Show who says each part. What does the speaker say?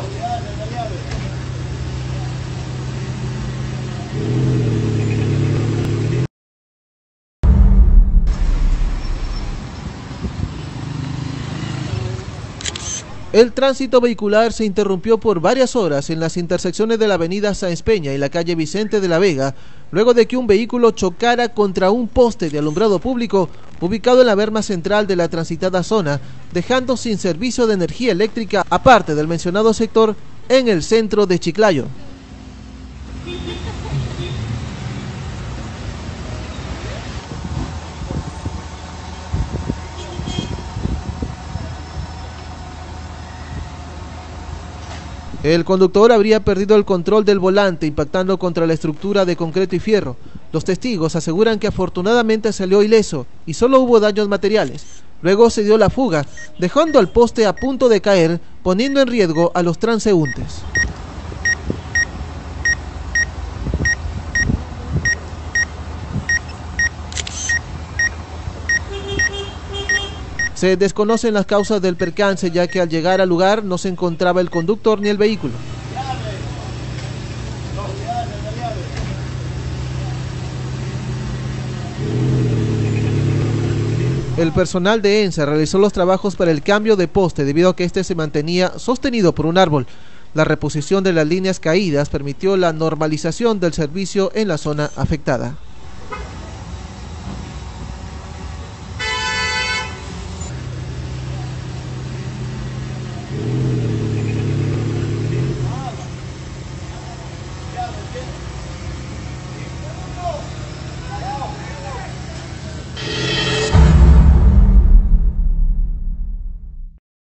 Speaker 1: El tránsito vehicular se interrumpió por varias horas en las intersecciones de la avenida Sáenz Peña y la calle Vicente de la Vega, luego de que un vehículo chocara contra un poste de alumbrado público ubicado en la berma central de la transitada zona, dejando sin servicio de energía eléctrica, aparte del mencionado sector, en el centro de Chiclayo. El conductor habría perdido el control del volante, impactando contra la estructura de concreto y fierro. Los testigos aseguran que afortunadamente salió ileso y solo hubo daños materiales. Luego se dio la fuga, dejando al poste a punto de caer, poniendo en riesgo a los transeúntes. Se desconocen las causas del percance, ya que al llegar al lugar no se encontraba el conductor ni el vehículo. El personal de ENSA realizó los trabajos para el cambio de poste debido a que este se mantenía sostenido por un árbol. La reposición de las líneas caídas permitió la normalización del servicio en la zona afectada.